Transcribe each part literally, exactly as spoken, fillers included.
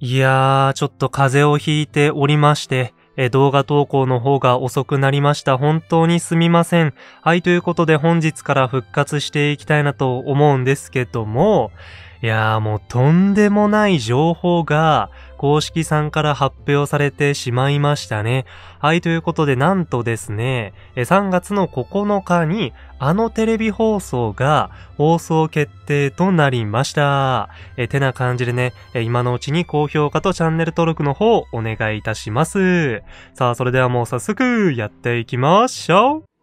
いやー、ちょっと風邪をひいておりまして、え動画投稿の方が遅くなりました。本当にすみません。はい、ということで本日から復活していきたいなと思うんですけども、いやーもうとんでもない情報が公式さんから発表されてしまいましたね。はい、ということでなんとですね、さんがつのここのかにあのテレビ放送が放送決定となりました。えてな感じでね、今のうちに高評価とチャンネル登録の方お願いいたします。さあ、それではもう早速やっていきましょう。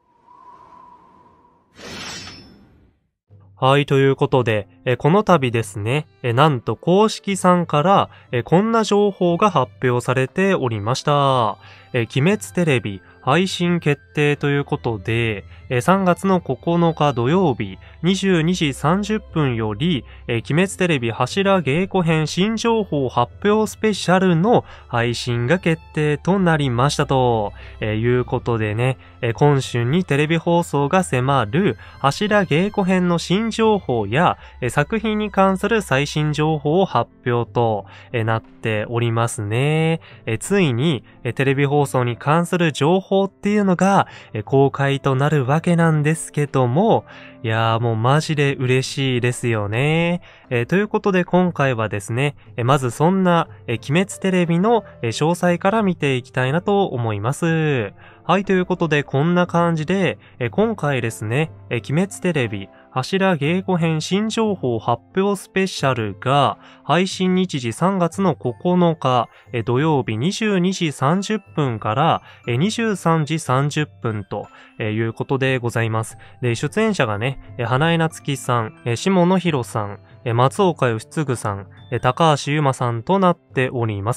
はい、ということで、えこの度ですね、えなんと公式さんからえこんな情報が発表されておりました。え鬼滅テレビ配信決定ということで、えさんがつのここのか土曜日にじゅうにじさんじゅっぷんより、え鬼滅テレビ柱稽古編新情報発表スペシャルの配信が決定となりましたと、えいうことでね、え今春にテレビ放送が迫る柱稽古編の新情報や、え作品に関する最新情報を発表と、えなっておりますね。えついに、えテレビ放送に関する情報っていうのが、え公開となるわけなんですけども、いやーもうマジで嬉しいですよね。えー、ということで今回はですね、えー、まずそんな、えー、鬼滅テレビの、えー、詳細から見ていきたいなと思います。はい、ということでこんな感じで、えー、今回ですね、えー、鬼滅テレビ柱稽古編新情報発表スペシャルが配信日時さんがつのここのか、えー、土曜日にじゅうにじさんじゅっぷんから、えー、にじゅうさんじさんじゅっぷんと、えー、いうことでございます。で、出演者がね、えー、花江夏樹さん、えー、下野紘さん、えー、松岡義嗣さん、えー、高橋優馬さんとなっております。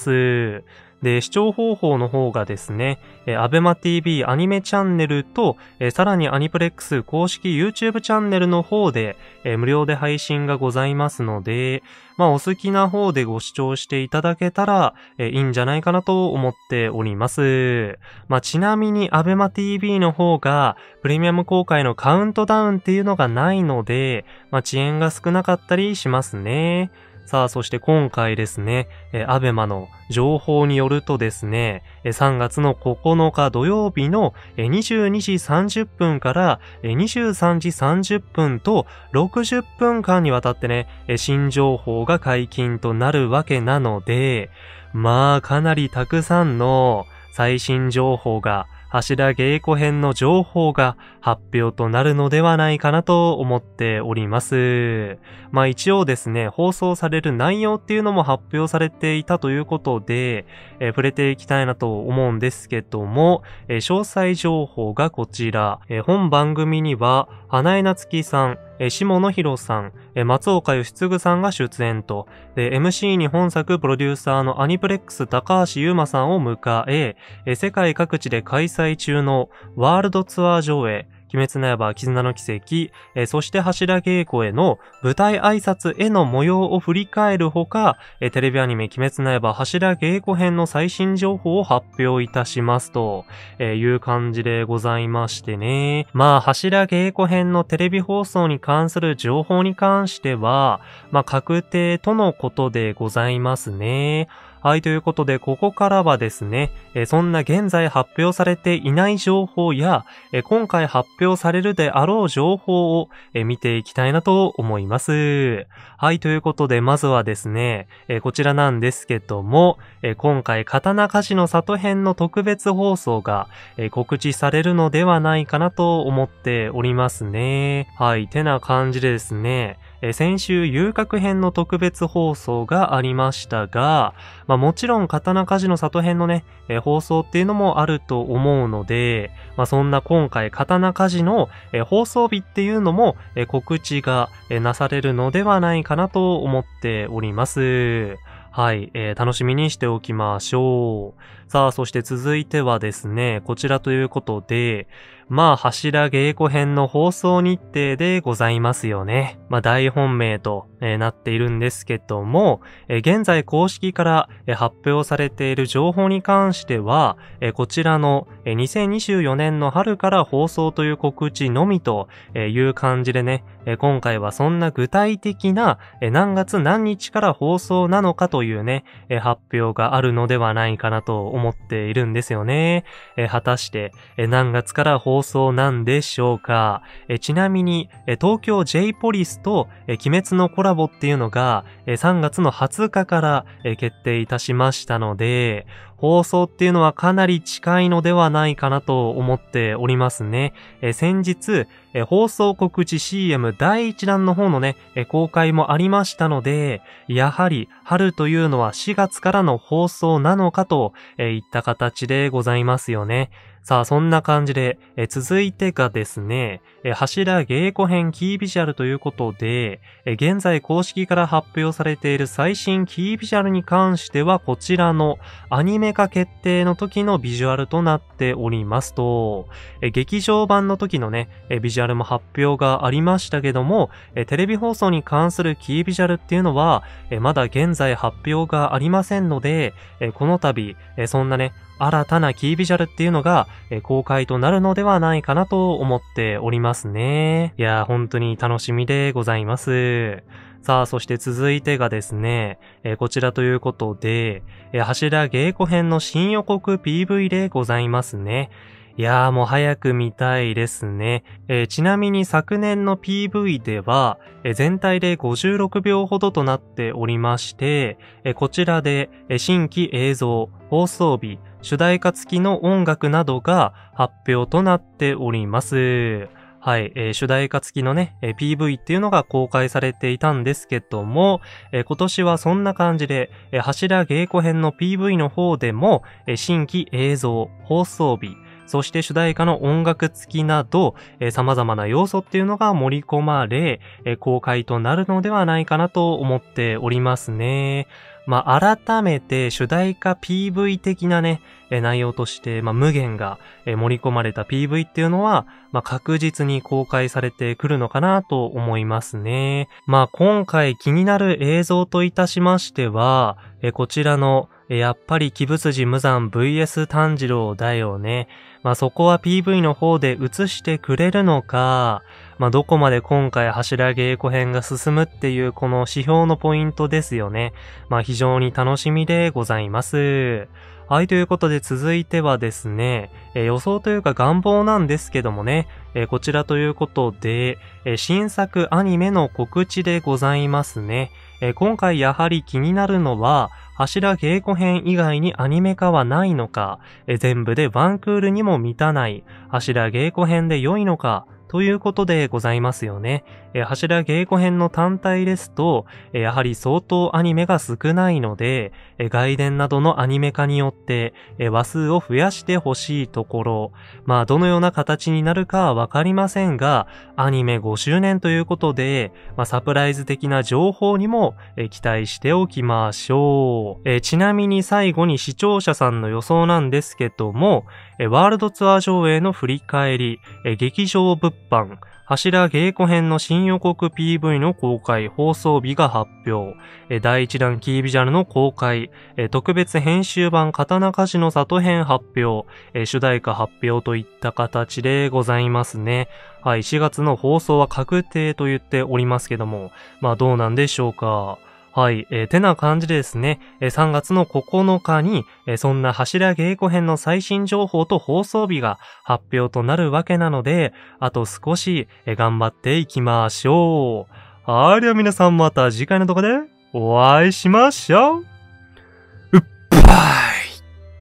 で、視聴方法の方がですね、えー、アベマ ティーブイ アニメチャンネルと、えー、さらにアニプレックス公式 YouTube チャンネルの方で、えー、無料で配信がございますので、まあお好きな方でご視聴していただけたら、えー、いいんじゃないかなと思っております。まあちなみにアベマ ティーブイ の方がプレミアム公開のカウントダウンっていうのがないので、まあ遅延が少なかったりしますね。さあ、そして今回ですね、えー、アベマの情報によるとですね、えー、さんがつのここのか土曜日の、えー、にじゅうにじさんじゅっぷんから、えー、にじゅうさんじさんじゅっぷんとろくじゅっぷんかんにわたってね、えー、新情報が解禁となるわけなので、まあかなりたくさんの最新情報が柱稽古編の情報が発表となるのではないかなと思っております。まあ一応ですね、放送される内容っていうのも発表されていたということで、えー、触れていきたいなと思うんですけども、えー、詳細情報がこちら、えー、本番組には花江夏樹さん、えー、下野紘さん、えー、松岡義嗣さんが出演と、で エムシー に本作プロデューサーのアニプレックス高橋優馬さんを迎え、えー、世界各地で開催中のワールドツアー上映、鬼滅の刃絆の奇跡、えー、そして柱稽古への舞台挨拶への模様を振り返るほか、えー、テレビアニメ鬼滅の刃柱稽古編の最新情報を発表いたしますと、えー、いう感じでございましてね。まあ柱稽古編のテレビ放送に関する情報に関しては、まあ確定とのことでございますね。はい、ということで、ここからはですね、えー、そんな現在発表されていない情報や、えー、今回発表されるであろう情報を、えー、見ていきたいなと思います。はい、ということで、まずはですね、えー、こちらなんですけども、えー、今回、刀鍛冶の里編の特別放送が、えー、告知されるのではないかなと思っておりますね。はい、てな感じでですね、えー、先週遊郭編の特別放送がありましたが、まあもちろん刀鍛冶の里編のね、えー、放送っていうのもあると思うので、まあそんな今回刀鍛冶の、えー、放送日っていうのも、えー、告知が、えー、なされるのではないかなと思っております。はい、えー、楽しみにしておきましょう。さあ、そして続いてはですね、こちらということで、 まあ、柱稽古編の放送日程でございますよね。まあ、大本命と、えー、なっているんですけども、えー、現在公式から、えー、発表されている情報に関しては、えー、こちらの、えー、にせんにじゅうよねんの春から放送という告知のみという感じでね、えー、今回はそんな具体的な、えー、何月何日から放送なのかというね、えー、発表があるのではないかなと思っているんですよね。えー、果たして、えー、何月から放送なんでしょうか。えー、ちなみに、えー、東京 J ポリスと、えー、鬼滅のコラボっていうのが、えー、さんがつのはつかから、えー、決定いたしましたので、放送っていうのはかなり近いのではないかなと思っておりますね。えー、先日、えー、放送告知 シーエム だいいちだんの方のね、えー、公開もありましたので、やはり春というのはしがつからの放送なのかと、えー、いった形でございますよね。さあ、そんな感じで、え続いてがですね、え柱稽古編キービジュアルということで、え現在公式から発表されている最新キービジュアルに関してはこちらのアニメ化決定の時のビジュアルとなっておりますと、え劇場版の時のね、えビジュアルも発表がありましたけども、えテレビ放送に関するキービジュアルっていうのは、えまだ現在発表がありませんので、えこの度、えそんなね、新たなキービジュアルっていうのが、えー、公開となるのではないかなと思っておりますね。いやー、本当に楽しみでございます。さあ、そして続いてがですね、えー、こちらということで、えー、柱稽古編の新予告 ピーブイ でございますね。いやーもう早く見たいですね。えー、ちなみに昨年の ピーブイ では、えー、全体でごじゅうろくびょうほどとなっておりまして、えー、こちらで、えー、新規映像、放送日、主題歌付きの音楽などが発表となっております。はい、えー、主題歌付きのね、えー、ピーブイ っていうのが公開されていたんですけども、えー、今年はそんな感じで、えー、柱稽古編の ピーブイ の方でも、えー、新規映像、放送日、そして主題歌の音楽付きなど、えー、様々な要素っていうのが盛り込まれ、えー、公開となるのではないかなと思っておりますね。まあ、改めて主題歌 ピーブイ 的なね、えー、内容として、まあ、無限が、えー、盛り込まれた ピーブイ っていうのは、まあ、確実に公開されてくるのかなと思いますね。まあ、今回気になる映像といたしましては、えー、こちらの、やっぱり鬼舞辻無惨 ブイエス 炭治郎だよね。まあそこは ピーブイ の方で映してくれるのか、まあどこまで今回柱稽古編が進むっていうこの指標のポイントですよね。まあ非常に楽しみでございます。はい、ということで続いてはですね、えー、予想というか願望なんですけどもね、えー、こちらということで、えー、新作アニメの告知でございますね。えー、今回やはり気になるのは、柱稽古編以外にアニメ化はないのか、え全部でワンクールにも満たない柱稽古編で良いのか、ということでございますよね。えー、柱稽古編の単体ですと、えー、やはり相当アニメが少ないので、えー、外伝などのアニメ化によって、えー、話数を増やしてほしいところ、まあどのような形になるかはわかりませんが、アニメごしゅうねんということで、まあサプライズ的な情報にも、えー、期待しておきましょう。えー、ちなみに最後に視聴者さんの予想なんですけども、えー、ワールドツアー上映の振り返り、えー、劇場物販、柱稽古編の新予告 ピーブイ の公開、放送日が発表、えだいいちだんキービジュアルの公開、え特別編集版刀鍛冶の里編発表、え主題歌発表といった形でございますね。はい、しがつの放送は確定と言っておりますけども、まあどうなんでしょうか。はい、えー、てな感じでですね、えー、さんがつのここのかに、えー、そんな柱稽古編の最新情報と放送日が発表となるわけなので、あと少し、えー、頑張っていきましょう。はい、では皆さんまた次回の動画でお会いしましょう。